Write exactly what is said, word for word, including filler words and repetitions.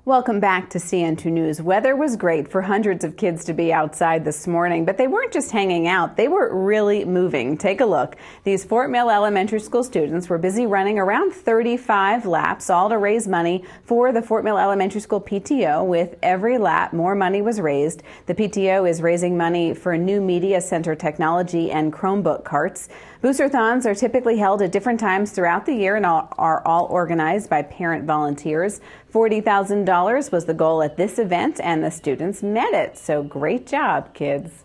Welcome back to C N two News. Weather was great for hundreds of kids to be outside this morning, but they weren't just hanging out. They were really moving. Take a look. These Fort Mill Elementary School students were busy running around thirty-five laps, all to raise money for the Fort Mill Elementary School P T O. With every lap, more money was raised. The P T O is raising money for a new media center technology and Chromebook carts. Boosterthons are typically held at different times throughout the year and are all organized by parent volunteers. forty thousand dollars was the goal at this event, and the students met it. So great job, kids.